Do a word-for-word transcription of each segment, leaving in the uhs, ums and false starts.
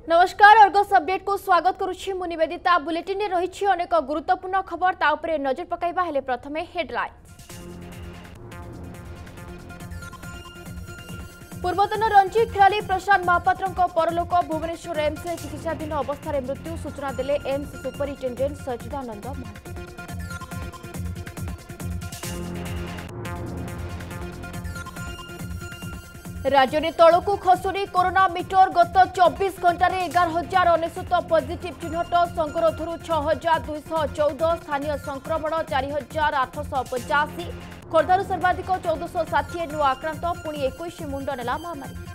नमस्कार Argus update को स्वागत करुछि मु निवेदिता। बुलेटिन रे रहिछि अनेक गुरुत्वपूर्ण खबर ता उपरे नजर पकाइबा। हेले प्रथमे हेडलाइंस। पूर्वतन रणजी खेलाड़ी प्रशांत महापात्रक परलोक। भुवनेश्वर एम्स रे चिकित्साधीन अवस्था मृत्यु सूचना देले एम्स सुपरिटेडेंट सचिदानंद महांती। राज्य में तलकू खसुरी कोरोना मीटर। गत चौबीस घंटे एगार हजार अनेशत पॉजिटिव चिन्हट। संगरोधर छह हजार दुईश चौदह। स्थानीय संक्रमण चार हजार आठश पचासी। खोर्धार सर्वाधिक चौदश षाठी नुआ आक्रांत। पुणी इक्कीस मुंड नेला महामारी।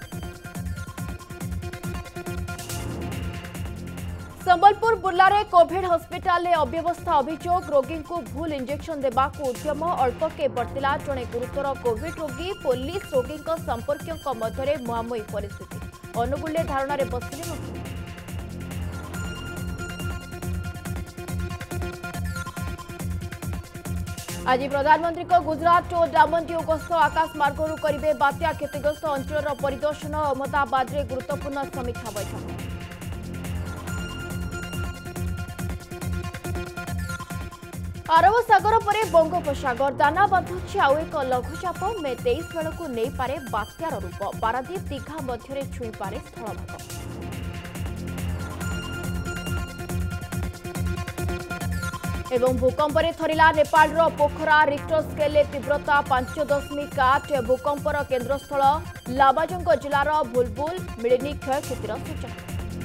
संबलपुर बुर्लारे कोविड हस्पिटाल अव्यवस्था अभियोग। रोगी को भूल इंजेक्शन देवाकू उद्यम। अल्प के बर्तिला जड़े गुरुतर कोविड रोगी। पुलिस रोगी संपर्कों मध्य मुहांमुही परिस्थिति। अनुगुल धारणा बसिले मुख्य। आज प्रधानमंत्री को गुजरात और डामनडिउ गस्त। आकाश मार्गरू करेंगे बात्या क्षतिग्रस्त अंचल परिदर्शन। अहमदाबाद में गुरुत्वपूर्ण समीक्षा बैठक। अरब सागर परे बंगोपसागर दाना बांधुछि आउ एक लघुचाप। मे तेईस बेल को नहीं पारे बात्यार रूप। पारादीप दीघा मध्य छुई पारे स्थलभाग। एवं भूकंप थरिला नेपाल पोखरा। रिक्टर स्केल तीव्रता पांच दशमिक आठ। भूकंपर केन्द्रस्थल लाबाजंग जिलार भुलबुल। मिलनी क्षयक्षतिर सूचना।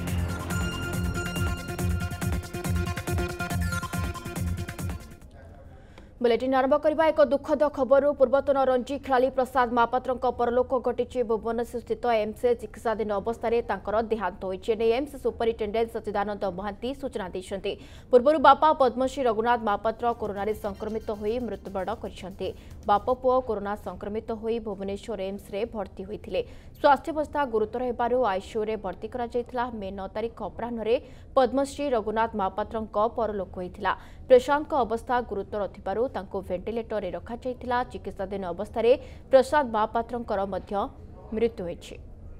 बुलेटिन आरंभ करबा एक दुखद खबर। पूर्वतन रणजी खेलाड़ी प्रसाद महापात्र परलोक घटी। भुवनेश्वर स्थित एम्स चिकित्साधीन अवस्था देहांत होइछि। एम्स सुपरिटेडेंट सचिदानंद महांती सूचना दैछन्ति। पूर्व बापा पद्मश्री रघुनाथ महापात्र कोरोना संक्रमित होई मृत्युवरण करिसेंति। बाप पुओ कोरोना संक्रमित होई भुवनेश्वर एम्स रे भर्ती होइथिले। स्वास्थ्यावस्था गुरुतर हेबारु आईसीयू रे भर्ती करा जायथिला। मे नौ तारिख अपराह्न पद्मश्री रघुनाथ महापात्र परलोक होइथिला। प्रशांत अवस्था गुरुतर थिबारु तांको वेंटिलेटर रे रखा जायथिला। चिकित्साधीन अवस्था रे प्रसाद महापात्रंकर मध्य मृत्यु होइछि।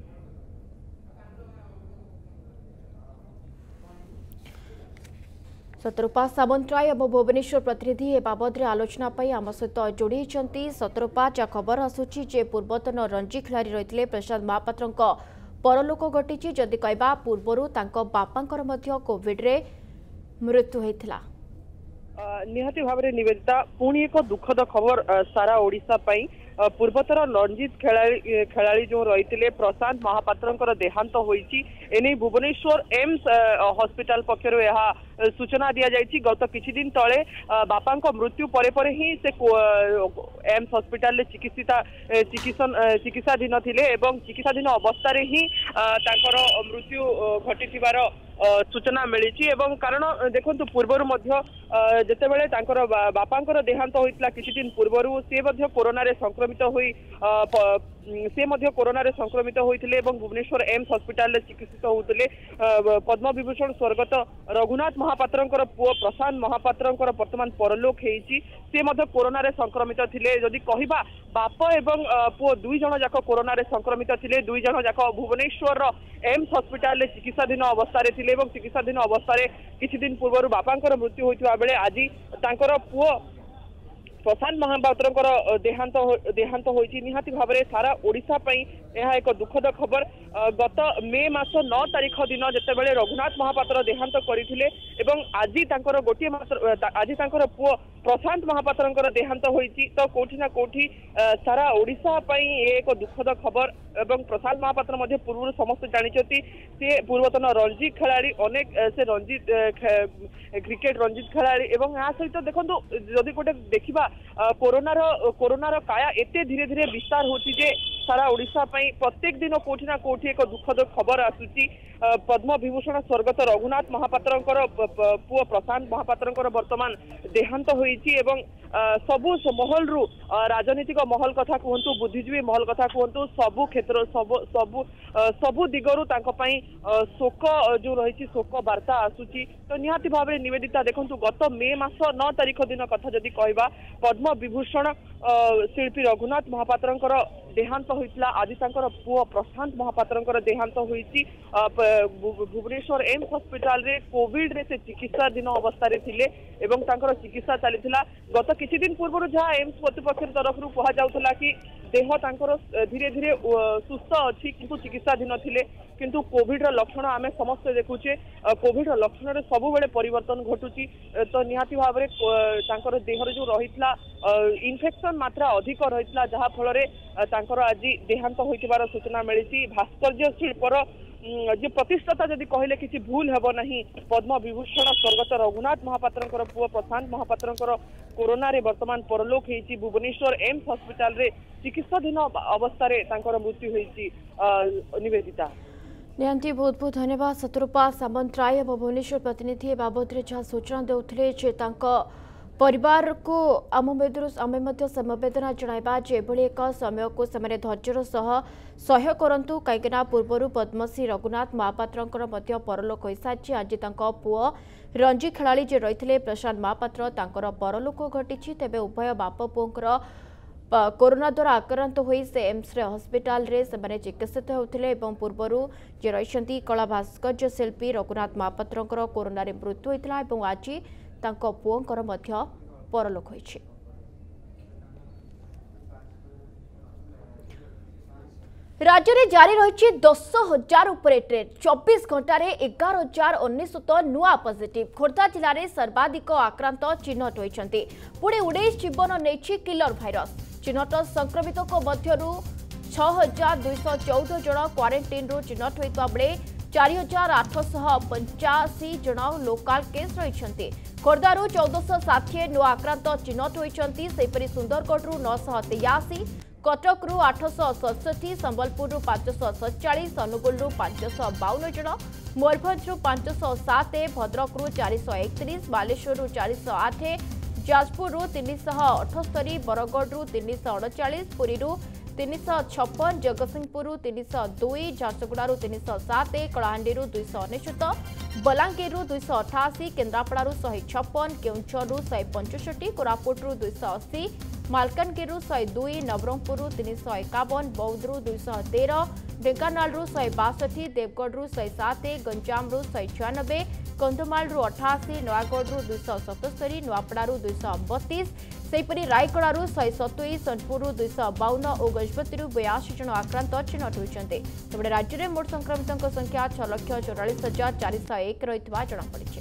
सतरूपा सामंतराय एवं भुवनेश्वर प्रतिनिधि ए बाबद आलोचना पाई आम सहित जोड़ी होती। सतरूपा जा खबर आसूची जे पूर्वतन रणजी खेलाड़ी रही प्रसाद महापात्र परलोक घटी। जदि कहबा पूर्वर तांको बापांकर मध्य कोविड रे मृत्यु होइथिला। निहाती भाव में निवेदिता पुणी एक दुखद खबर सारा ओडिशा पाई। पूर्वतर रणजीत खेलाड़ी खेलाड़ी जो रही प्रशांत महापात्र देहांत होइछि। एने भुवनेश्वर एम्स हॉस्पिटल पक्षर यह सूचना दि जाइछि। गत किछि दिन तले बापा मृत्यु परे परे ही से एम्स हॉस्पिटल चिकित्सिता चिकित्सा चिकित्साधीन थिले एवं चिकित्साधीन अवस्था रे ही तांकर मृत्यु घटिथिबार सूचना मिली। कारण देखो पूर्वर जितेबाला बापांकर देहांत होता किसी दिन पूर्वर सी कोरोना संक्रमित हुई से कोरोना संक्रमित होते भुवनेश्वर एम्स हॉस्पिटल चिकित्सित होते। पद्म विभूषण स्वर्गत रघुनाथ महापात्र पुओ प्रशांत महापात्र वर्तमान परलोक होती। कोरोना संक्रमित थे। जदि कहवा बाप एवं पुओ दुई जन जाक कोरोना संक्रमित थे। दुई जन जाक भुवनेश्वर एम्स हॉस्पिटल चिकित्साधीन अवस्था चिकित्साधीन अवस्था किछि दिन पूर्व बापांकर मृत्यु होइथिबा बेले आज तांकर पुओ प्रशांत महापात्र देहांत देहांत होइछि। निहाती भाव में सारा ओडिशा पई यह एक दुखद खबर। गत मे मास नौ तारिख दिन जितेबाला रघुनाथ महापात्र देहांत करथिले एवं आज तांकर गोटे मात्र आज तांकर पुओ प्रशांत महापात्र देहांत होइछि। तो कोठी ना कोठी सारा ओडिशा पई एक दुखद खबर। एवं प्रशांत महापात्र मध्य पूर्व समस्त जानिछथि से पूर्वतन रणजी खेलाड़ी अनेक से रंजीत क्रिकेट रंजीत खेलाड़ी एवं या सहित देखो जदि गोटे देखा कोरोनार कोरोनार काया एते धीरे धीरे विस्तार होती जे सारा ओडिशा पई प्रत्येक दिन कोठी ना कोठी एक दुखद खबर आसुची। पद्म विभूषण स्वर्गत रघुनाथ महापात्र पुओ प्रशांत महापात्र वर्तमान देहांत होइछि एवं सबु महल रु राजनीतिक महल कथा कहतु बुद्धिजीवी महल कथा कहतु सबु क्षेत्र सबु सबु सबु दिगरु तांको पई शोक जो रही शोक वार्ता आसुची। तो निहाती भाव में निवेदिता देखंतु गत मे मास नौ तारिख दिन कथा जदि कहबा पद्म विभूषण शिल्पी रघुनाथ महापात्र देहांत होइतला आज तांकर पुओ प्रशांत महापात्रंकर देहांत होइची भुवनेश्वर एम्स हॉस्पिटल रे कोविड रे से चिकित्साधीन अवस्था रे थिले एवं तांकर चिकित्सा चलीथिला गत किछि दिन पूर्व जहाँ एम्स कर्तृपक्ष तरफ रु कहा जाउथला कि देह तांकर धीरे धीरे सुस्थ अछि किंतु चिकित्साधीन थिले किंतु कोविड र लक्षण आमे समस्त देखुचे कोविड र लक्षण रे सब बेले परिवर्तन घटुची तो निहाती भाव रे तांकर देहर जो रहितला इन्फेक्शन मात्रा अधिक रहितला जहा फल रे तांकर आज देहांत होइतिबार सूचना मिलिछि भास्कर्य शिल्पर जे प्रतिष्ठता जदि कहले किसी भूल हेबो नहीं पद्म विभूषण स्वर्गत रघुनाथ महापात्रंकर पुओ प्रशांत महापात्रंकर कोरोना रे वर्तमान परलोक हेछि भुवनेश्वर एम्स हॉस्पिटल रे चिकित्साधीन अवस्था रे तांकर मृत्यु हेछि निवेदिता नियंती बहुत बहुत धन्यवाद शत्रुपा सामंतराय भुवनेश्वर प्रतिनिधि बाबद जहाँ सूचना देते परिवार को आम आम समवेदना जणाइबा एक समय को समय धैर्यर सह सह्य करूँ कहीं पूर्वर पद्मश्री रघुनाथ महापात्रंकर परलोक हो सारी आज पुओ रणजी खेलाड़ी जे रही प्रशांत महापात्र तांकर परलोक घटी तेबे उभय बाप पुओंकर कोरोना द्वारा आक्रांत होई से एम्स रे हॉस्पिटल रे से चिकित्सित होते पूर्वर जे रही कला भास्कर्य शिल्पी रघुनाथ महापात्रंकर कोरोना रे मृत्यु होता और आज तांको पुओंकर मध्य परलोक होइछि। राज्य में जारी रही दस हजार उपरे ट्रेन चौबीस घंटा एगार हजार अनेशत नुआ पॉजिटिव खोर्धा जिले में सर्वाधिक आक्रांत चिन्हट होती पुणे उन्नीस जीवन नहीं किलर भाइरस चिन्हट संक्रमित छह हजार दुईश चौदह जन क्वारंटाइन चिन्हट होता बेले चार हजार आठश पंचाशी जन लोकाल केस रही खोर्धारू चौदह षाठी नुआ आक्रांत चिन्हट होती सुंदरगढ़ नौश तेयाशी कटकू आठश सड़सठी संबलपुर पांचश सतचाश अनुगुल पांचश बावन जन मयूरभंज पांचश सात भद्रकू चारिश एकतीस बालेश्वर चारिश आठ जाजपुर तीन शह अठस्तरी बरगढ़ तीन अड़चाश पुरी तीन छप्पन जगतसिंहपुर तीन दुई झारसुगुड़ तीन सात कलाहांडी दुईश अनेशत बलांगीर दुईश अठाशी केन्द्रापड़ा शहे छप्पन केउंझर शहे पंचष्टि कोरापुट दुईश अशी मालकानगिरी शहे दुई नवरंगपुर तीन शह एकावन बौद्ध दुईश तेरह ढेंकानालू शहे बासठी देवगढ़ शहे सात गंजाम शहे छियानबे कंधमाल अठाशी नयागढ़ दुईश सतस्तरी नुआपड़ारू दुईश बतीस सेहीपरि रायगड़ारू शहे सतुई सोनपुर दुईश बावन और गजपति बयासी जन आक्रांत चिन्हट होती तेज राज्य में मोट संक्रमितों संख्या छह लाख चौरालीस हजार चार सौ एक रही जमापड़ी।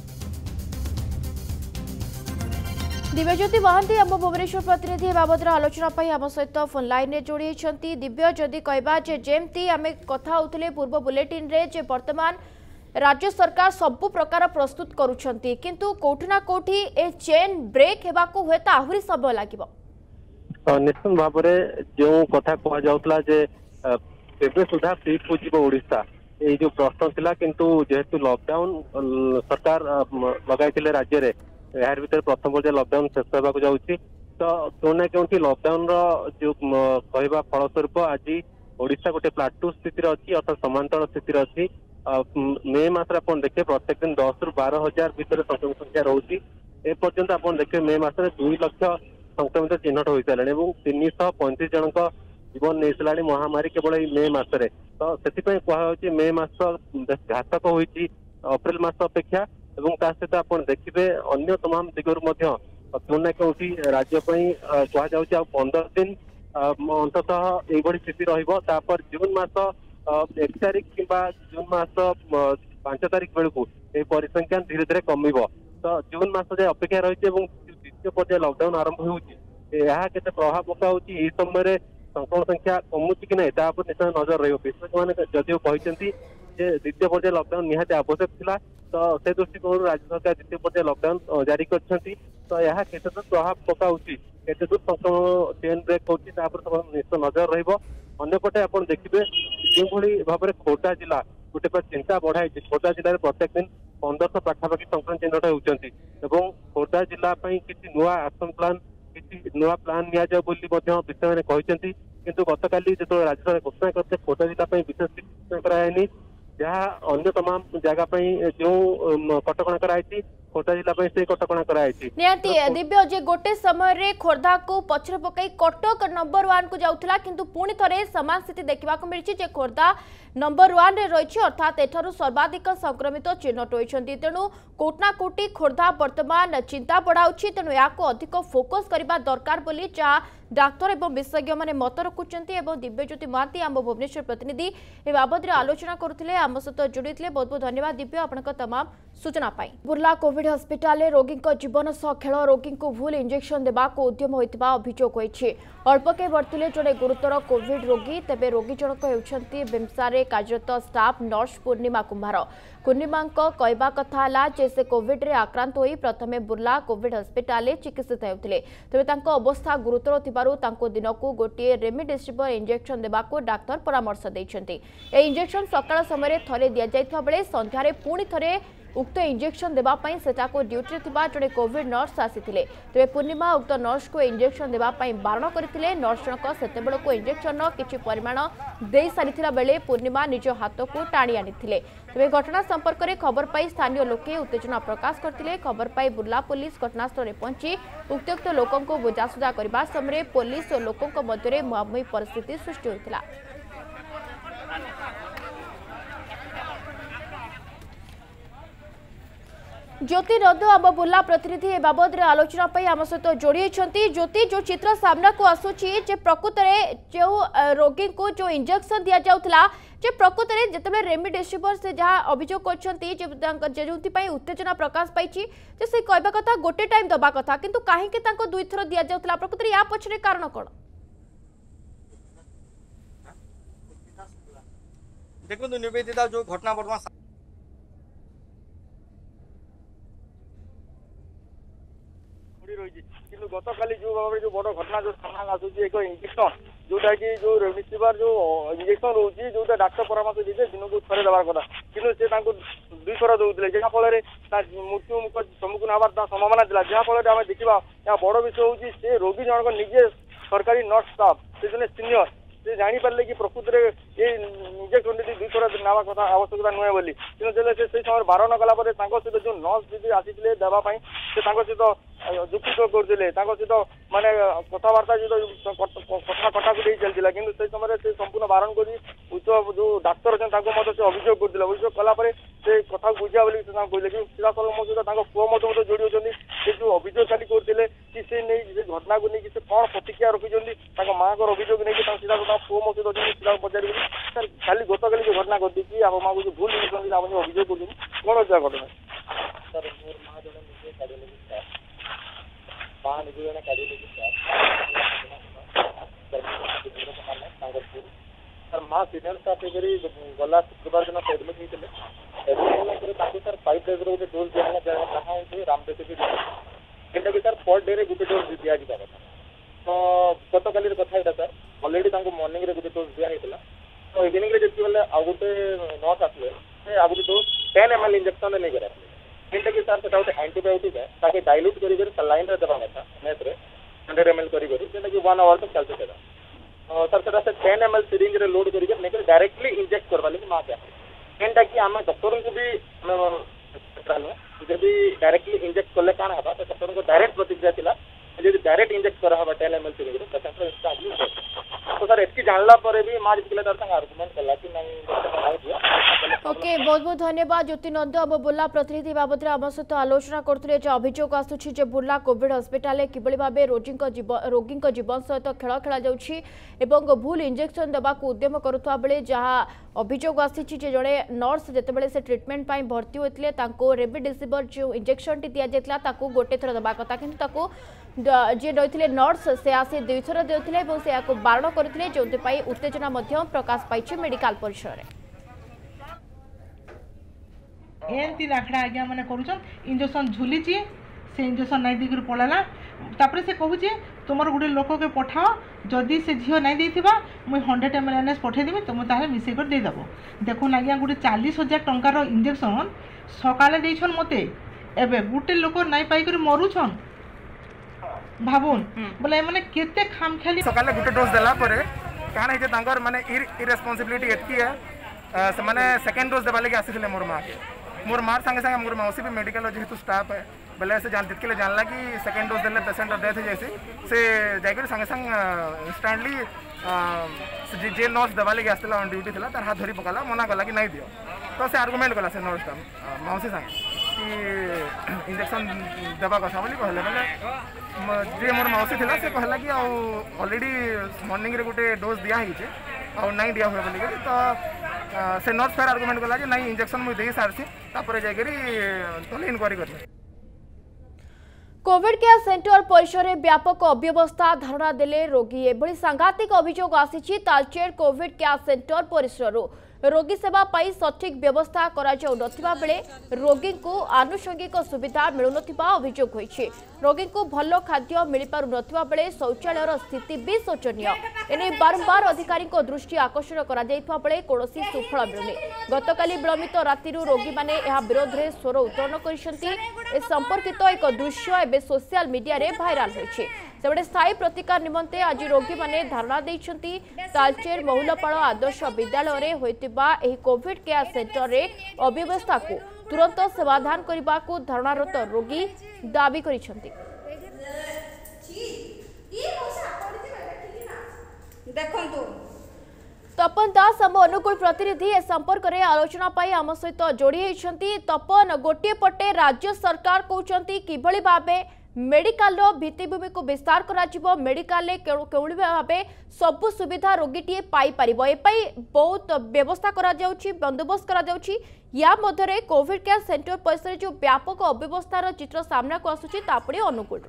दिव्यज्योति महांती आम भुवनेश्वर प्रतिनिधि बाबद आलोचना आम सहित फोन लाइन जोड़ी दिव्य जदि कहवा जेमती आम कथा होते पूर्व बुलेटिन रे जे वर्तमान राज्य सरकार सबु प्रकार प्रस्तुत करुछंती किंतु कोठना कोठी ए चेन ब्रेक हेबा को होता आहुरी समय लागिबो निश्चित भाव में जो कथा कह जाउतला जे केबे सुधा फ्रीज हो जिवो ओडिसा ए जो प्रश्न थिला किंतु जेहेतु लॉकडाउन सरकार लगाइथिले राज्य रे यार भीतर प्रथम पर्याय लॉकडाउन शेष होगा जाऊँगी तो क्यों क्योंकि लॉकडाउन जो कहवा फलस्वरूप आज ओडिशा गोटे प्लाटू स्थिति अच्छी अर्थात समांतर स्थिति अच्छी मे मस देखिए प्रत्येक दिन दस रु बार हजार भितर संक्रमित संख्या रोचे एपर्यंत आप देखिए मे मस दुई लक्ष संक्रमित चिन्हट हो सारे तीन शह पैंतीस जन जीवन नहीं सारा महामारी केवल मे मसरे तो से कहुच्छे मे मस घातक होती अप्रैल मस अपेक्षा एवं ता सहित आप देखिए अन्य तमाम दिगरू क्यों ना कौटी राज्य कहुच्छे पंद्रह दिन अंततः यही स्थिति रपर जून मस एक तारिख कि जून मस पांच तारिख बेलू ये परिसंख्या धीरे धीरे कम तो जून मस जाए अपेक्षा रही द्वितीय पर्याय लॉकडाउन आरंभ होते प्रभाव पकाऊ समय संक्रमण संख्या कमुची कि नहीं निश्चय नजर रही मैंने जदिव कहते द्वितीय पर्याय लॉकडाउन निहाती आवश्यक थिला तो से दृष्टिकोण राज्य सरकार द्वितीय पर्याय लॉकडाउन जारी करछंती तो यह केते दूर प्रभाव पकाउची केते दूर संक्रमण चेन ब्रेक होची निश्चय नजर रहिबो अन्यपटे आप देखिए जो भाव में खोर्धा जिला गोटे चिंता बढ़ाई खोर्धा जिले में प्रत्येक दिन पंद्रह पाखापाखि संक्रमण चिन्हट होती खोर्धा जिला किसी नुआ एक्शन प्लान किसी नुआ प्लान नि विषय मैंने कहते किंतु गतकाली जो राज्य सरकार घोषणा करते खोर्धा जिला विशेष घोषणा करायानी जहाँ अन्य तमाम जगह जो कटकणा कराई खोर्धा जिला से कटकणा कराई निहाती दिव्य जे गोटे समय रे खोर्धा को पछरे पकाई कटक नंबर वन को जाउथला किंतु पुणी थरे समान स्थिति देखा मिली जे खोर्धा नंबर वन रे रही अर्थात एठारु सर्वाधिक संक्रमित चिन्हट होती तेणु कोटना कोटी खोर्धा वर्तमान चिंता बढ़ाऊँच तेणु या अधिक फोकस करने दरकार बोली जहाँ डाक्तर एवं विशेषज्ञ मैंने मत रखुंट दिव्यज्योति महांती आम भुवनेश्वर प्रतिनिधि ए बाबद आलोचना करुले आम सहित जोड़ी बहुत बहुत धन्यवाद दिव्य आपण तमाम सूचना पाई। बुर्ला कोविड हस्पिटाल रोगी जीवन सह खेल रोगी को भूल इंजेक्शन देवा उद्यम होता अभियोग होती अल्पके वर्तिले जड़े गुरुतर कोविड रोगी तेबे रोगी जनक होती बिम्सारे कार्यरत स्टाफ नर्स पूर्णिमा कुमार पूर्णिमा कहवा कथा है जे से कोविड रे आक्रांत होई प्रथमे बुर्ला कोविड हस्पिटाल चिकित्सित होते तेज अवस्था गुरुतर थिबारु तांको दिनकू गोटे रेमडेसिविर इंजेक्शन देवाक डाक्तर परामर्श देइछन्ति। ए इंजेक्शन सकाळ समय थरे दिया जाइतबा बेले संध्यारे पुणी थरे उक्त इंजेक्शन देवाई सेटाको ड्यूटी थिबा जड़े कोविड नर्स आसीथिले तेबे पूर्णिमा उक्त नर्स को इंजेक्शन देवाई बारण करथिले नर्स जनक सेतेबेल को इंजेक्शन किछि परिमाण दे सारिथिला बेले पूर्णिमा निज हाथ को टाणी आनिथिले तेबे घटना संपर्क में खबर पाई स्थानीय लोके उत्तेजना प्रकाश करथिले। खबर पाई बुर्ला पुलिस घटनास्थल में पहुंची उक्त्यक्त लोकों को बुझासुझा करबा समय पुलिस और लोकों मध्य मुहांमुही परिस्थिति सृष्टि होइतिला। ज्योति नंद आम बुर्ला प्रतिनिधि ए बाबद आलोचना आम सहित जोड़ी ज्योति जो चित्र सामना को आसूची जे प्रकृत में जो रोगी को जो इंजेक्शन दि जाउथला जे प्रकृत में जिते रेमडेसिविर से जहाँ अभियोग कर उत्तेजना प्रकाश पाई से कहवा कथा गोटे टाइम दबा कथा किंतु कहीं दुई थर दि जाउथला प्रकृत या पछरे कारण कौन देखो निवेदिता जो घटना वर्तमान कि गत काली जो भाव जो बड़ घटना जो सामना आसूँ एक इंजेक्शन जोटा कि जो रेमडेसिविर जो इंजेक्शन रोचे जो डाक्तर परामर्श देते दिन को थे देवार कथा कि दुई थर दौले जहाँफल मृत्यु मुख सम्मुखीन हमार संभावना था जहाँफल आम देखा यहाँ बड़ विषय हूँ से रोगी जनक निजे सरकारी नर्स स्टाफ से जन सीनियर से जापारे कि प्रकृत में ये इंजेक्शन टी दुई थर नेवा कथा आवश्यकता नुहे बोली कि से समय बारण कलापर सहित जो नर्स दीदी आसी देवाई से सहित जुक्ति करते सहित माने कथबार्ता जो कथा कटाकटी चलता कि से समय से संपूर्ण बारण कर उच्च जो डाक्तर अच्छे से अभियोग करते अभियोग कलापर से कथा बुझा बोली कहले कि सीधा सड़क मो सहित पुओ मत जोड़ी होती से जो अभियोग खाली करते कि से नहीं घटना को नहीं कौन प्रतिक्रिया रखिंट माँ को अभियोग नहीं सीधा पुओ मो सहित सीधा पचार खाली गत काली जो घटना घटी कि आप माँ को जो भूल आप अभियोग कर कौन अच्छे घटना सर मोर माँ जन निजे कार्डियोलॉजिस्ट माँ निजे जन कार्डियोलॉजिस्ट सर माँ सीनियर स्टाफ गला शुक्रवार दिन एडमिट होते एडमिट होगा सर फाइव डेज रोटे डोज दिया जहाँ हूँ रामदेव जेटा कि सर पर डे गोटे डोज दि जाता तो गत काली कथा यहाँ सर अलरेडी मॉर्निंग रे गोटे डोज दिया तो इवनिंग जितने बेले आ गोटे नर्स आसले आ गोटे dose ten M L injection नहीं कर जेटा कि सर से गोटे एंटीबायोटिक है ताकि डाइल्यूट कर सलाइन देवा कथा मेथ्रे हंड्रेड एम एल करेंटा कि वन आवर तक चलते थे सर से टेन एम एल सिरिंज रे लोड कर डायरेक्टली इंजेक्ट करवा लगे माँ क्या जेनटा कि आम डॉक्टर को भी जब डायरेक्टली इंजेक्ट कले कौन है तो डॉक्टर को डायरेक्ट प्रतिक्रिया थी जब डायरेक्ट इंजेक्ट करा टेन एम एल सिरिंज तो सर एटकी जानला पर भी माँ जितने आर्गुमेंट कला कि ओके बहुत बहुत धन्यवाद ज्योति नंद आम बुर्ला प्रतिनिधि बाबद आम सहित आलोचना करते अभियोग आसूँ बुर्ला कोविड हस्पिटाल किभली भाव रोगी रोगी जीवन सहित खेल खेल भूल इंजेक्शन देवा उद्यम करुवा बेले जहाँ अभियोग आसी जड़े नर्स जितेबाला से ट्रिटमेंट पर भर्ती होते रेमडेसिविर जो इंजेक्शन टी दि जाता गोटे थर देवा कथा कि जी रही नर्स से आसी दुई थर देते से बारण करते जो उत्तेजना प्रकाश पाई मेडिकल परिसर एमती लाखड़ा आज्ञा मैंने करुछन इंजेक्शन झुलीची से इंजेक्शन नहीं देकर पड़ाला तापर से कहूँ तुम गोटे लोक के पठाओ जदि से झील नहीं देथिबा मुई hundred M L N S पठेदेवी तुम ताहे मिसेक देदेव देखुन आज्ञा गोटे चालीस हजार टंकार इंजेक्शन सकाले देछन मते एबे गोटे लोक नहीं पाइकर मरुछन भाबुन बोले माने केते खामखाली सकाले गोटे डोज देला परे काना हे तांकर माने इरेस्पोंसिबिलिटी एतकी है से मैंने सेकेंड डोज देवा लगे आसी मोर माँ के मोर मार संगे संगे मोर मौसी भी मेडिकल जेहेतु स्टाफ है बेले से जान तितके जानला कि सेकेंड डोज देले पेसेंट डेथ हो जाए से जाकर संगे संग इंस्टांटली जे नर्स देवा लगे आसला ऑन ड्यूटी था तार हाथ धरी पकाला मना कला कि नहीं दियो तो से आर्गुमेंट कला से नर्स मौसी संगे कि इंजेक्शन देवा कथा बोली कहले बोले जे मोर मौसी था से कहला कि ऑलरेडी मॉर्निंग रे गोटे डोज दिया है और नहीं दिया हुए बोलिक तो से नर्स फेर आर्गुमेंट कला कि नहीं इंजेक्शन मुझे दे सारी तापर जाकर तो इनक्वारी कर कोविड केयर सेंटर परिसर में व्यापक अव्यवस्था धारणा देले रोगी एभली सांघातिक अभियोग आसी तालचेर कोविड केयर सेंटर परिसर रोगी सेवा पाई सठिक व्यवस्था करा जाउ नथिबा बेले रोगी को आनुषंगिक सुविधा मिलु नथिबा अभियोग होइछि रोगी को भलो खाद्य मिल पारु नथिबा बेले शौचालयर स्थिति भी शोचनीय एने बारंबार अधिकारी को दृष्टि आकर्षण करा जाइथबा बेले कोनोसी सुफल मिलुनी गतकाली विलंबित रातिरु रोगी माने एहा विरोध रे स्वर उत्तोलन करिसंती ए संपर्कित एक दृश्य एबे सोशल मीडिया रे भाइराल होइछि सेबडे स्थायी प्रतिकार निमंते आज रोगी माने धारणा दैछंती तालचेर बहुलपाड़ आदर्श विद्यालय रे होइतिबा एही कोविड केयर सेंटर रे अव्यवस्था को तुरंत समाधान करने को धारणारत रोगी दाबी करिसंती। तपन दास आम अनुकूल प्रतिनिधि ए संपर्क में आलोचना पाई आम सहित जोड़ी होती। तपन गोटे पटे राज्य सरकार कहते किभली भाबे मेडिकल भित्तिभूमि को विस्तार करा मेडिकल केउली भाबे सबु सुविधा रोगीटीए पाई परिबो एपाई बहुत व्यवस्था करा जाउछि बंदोबस्त करा जाउछि या मध्यरे कोविड केयर सेंटर परिसर जो व्यापक अव्यवस्थार चित्र सामना को आसुछि तापड़े अनुकूल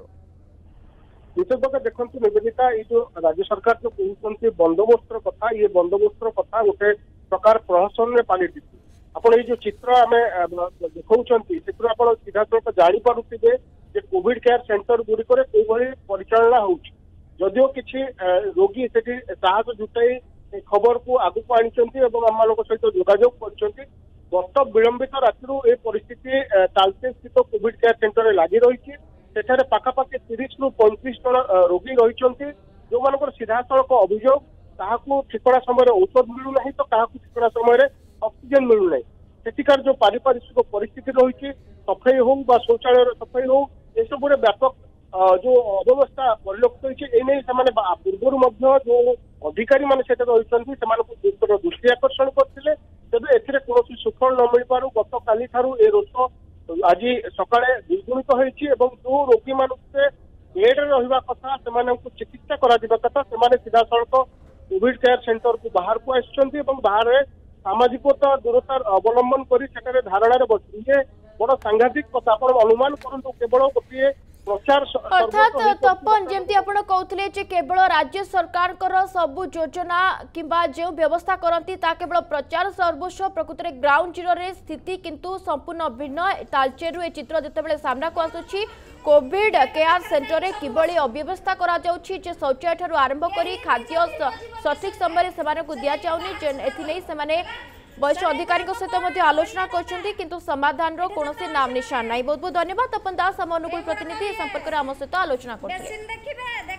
विशेषकर देखो निवेदिता ये जो राज्य सरकार जो कहते बंदोबस्त कथा ये बंदोबस्त कथा गोटे प्रकार प्रहसन में पानी आपड़ ये जो चित्र आम देखा चित्र आप सीधा सड़क जापे कोविड केयर सेंटर गुड़िक परिचालना होदियो किसी रोगी से साहस जुटाई खबर को आगक आनी आम सहित जोगाजोग कर गत विलंबित राति ए परिस्थिति तालचेर स्थित कोविड केयर सेंटर लगी रही सेठारे पाखापाखि तीस रु पैंतीस जन रोगी रही जो मान सीधा सड़क अभियोग क्या ठिकना समय औषध मिलूना तो क्या ठिकना समय ऑक्सीजन मिलूना सेठिकार जो पारिपार्श्विक परिस्थिति रही सफाई हो शौचालय सफाई हो ये सब व्यापक जो अव्यवस्था परिलक्षित होती पूर्व जो अधिकारी मैंने रही दृष्टि आकर्षण करते तेज ए सुफल न मिल पार गत काली ठारू ए रोष आज सकाଳେ द्विगुणित होती जो रोगी मान बेड रहा कथा से चिकित्सा कथा से सीधा सड़क कोविड केयर सेंटर को बाहर को आसुच्च बाहर सामाजिकता दूरता अवलंबन कर धारणा बस बड़ सांघातिक कथा आप अनुमान करूँ केवल गोटे प्रचार अर्थात तपन जेमती आपण कहउथिले जे केवल राज्य सरकार कर सबु योजना किंबा जो व्यवस्था करती ता केवल प्रचार सर्वस्व प्रकृत रे ग्राउंड जीरो रे स्थिति किंतु संपूर्ण भिन्न तालचेर ए चित्र जतेबेले सामना को आसुछि कोविड केयर सेंटर रे किबळी अव्यवस्था करा जाउछि जे शौचालय ठारू आरंभ करी खाद्य सठिक समय से सेमाने को दिया जाउनी जे एथि नै सेमाने वरिष्ठ अधिकारी सहित आलोचना कर समाधान कौन नाम निशान ना। बहुत बहुत धन्यवाद तपन दास आम अनुकूल प्रतिनिधि संपर्क में आम सहित आलोचना कर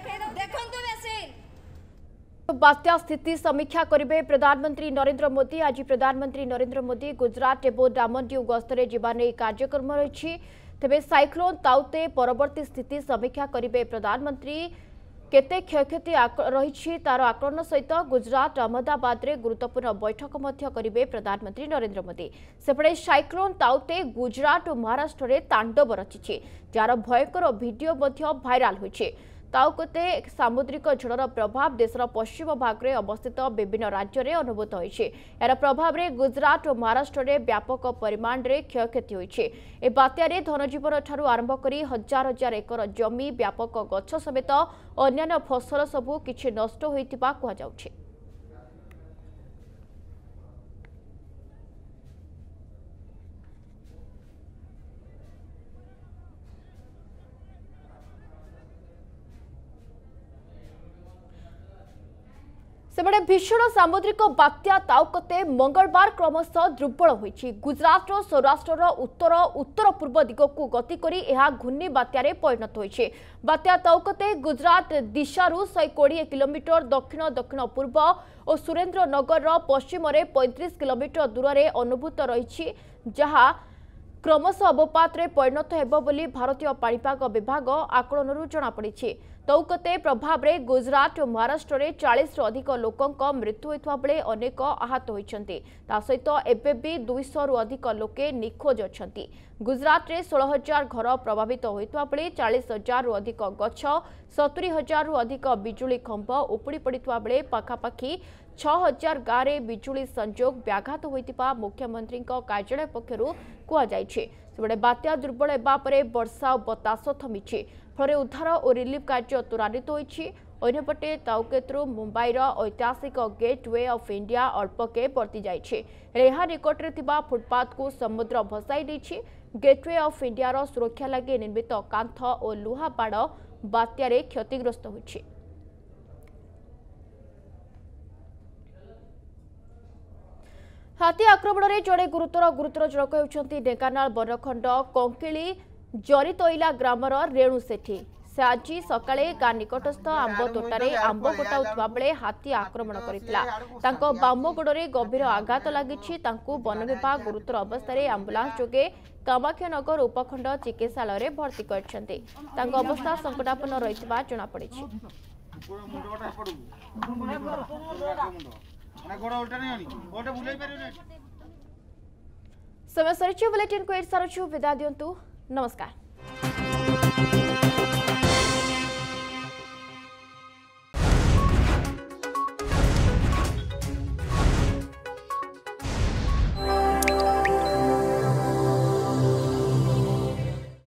बात्या स्थिति समीक्षा करेंगे प्रधानमंत्री नरेंद्र मोदी। आज प्रधानमंत्री नरेंद्र मोदी गुजरात एवं डामनड्यू गस्तरे जीवाने कार्यक्रम रही तेरे साइक्लोन ताउते परवर्ती स्थिति समीक्षा करेंगे प्रधानमंत्री केते क्षयक्षति रही तार आकलन सहित गुजरात अहमदाबाद रे गुरुत्वपूर्ण बैठक करेंगे प्रधानमंत्री नरेंद्र मोदी। सेपटे साइक्लोन ताउते गुजरात और महाराष्ट्र में तांडव रची जार भयंकर वीडियो भाइराल होइछे। ताउते सामुद्रिक झड़र प्रभाव देशर पश्चिम भाग में अवस्थित विभिन्न राज्य में अनुभूत होइछे। यार प्रभाव में गुजरात और महाराष्ट्र में व्यापक परिमाण में क्षयक्षति होइछे। ए बात्यारे धनजीवन ठारू आरंभ करी हजार हजार एकर जमी व्यापक गछ समेत अन्यान्य फसल सबू किछि नष्ट होइतिबा कुहा जाउछे। सेबड़े भीषण सामुद्रिक बात्या ताउकते मंगलवार क्रमशः दुर्बल होइछि। गुजरात सौराष्ट्र उत्तर उत्तर पूर्व दिगकू गति करी एहा घूर्णी बात्यारे परिणत होइछि। बात्या ताउकते गुजरात दिशारु एक सौ बीस किलोमीटर दक्षिण दक्षिण पूर्व और सुरेंद्रनगर पश्चिम में पैंतीस किलोमीटर दूर से अनुभूत रही, जहा क्रमशः अवपात परिणत हेबो बोली भारतीय पाणीपाग विभाग आकलन जनापड़ी। तौकते प्रभाव में गुजरात और महाराष्ट्र में चालीस रु अधिक लोकों मृत्यु होता बेले अनेक आहत होती। सहित एबे भी दुईश रु अधिक लोके निखोज अछंती। गुजरात में षोल हजार घर प्रभावित होता बेले चालीस हजार रु अधिक गछ सतुरी हजार रु अधिक बिजुली खंभ उपुड़ी पड़ता बेले पाखापाखि छह हजार गाँव में बिजुली संजोग व्याघात होता मुख्यमंत्री कार्यालय पक्षर कहुई। बात्या दुर्बल होगा वर्षा और बतास थमिछि, फल उद्धार और रिलीफ कार्य त्वरान्वित होइछि। अन्यपटे ताउकेतु मुंबईर ऐतिहासिक गेट वे ऑफ इंडिया अल्पके बर्ती जाइछि। रेहा निकटरे थिबा फुटपाथ को समुद्र भसाई देछि। गेटवे ऑफ इंडियार सुरक्षा लगी निर्मित कांथ और लुहा बाड़ बात्यारे क्षतिग्रस्त होइछि। हाथी आक्रमण में जड़े गुरुतर गुरुतर जनक होती ढेंकानाल बनखंड कंकिली जरीतईला ग्रामर रेणु सेठी। से आज सकाळे गाँ निकटस्थ आंब तोटारे आंब गोटाउथबा बेले हाथी आक्रमण करितला। तांको बाम गोड़े गभीर आघात लागिछि। तांको वन विभाग गुरुतर अवस्था आंबुलांस जोगे कामाख्यानगर उपखंड चिकित्सालय भर्ती करछन्ते। तांको अवस्था संकटापन्न रहितबा जणा पड़िछि। समय सरिछि बुलेटिन को एड सारछु विदा दियंतु। नमस्कार।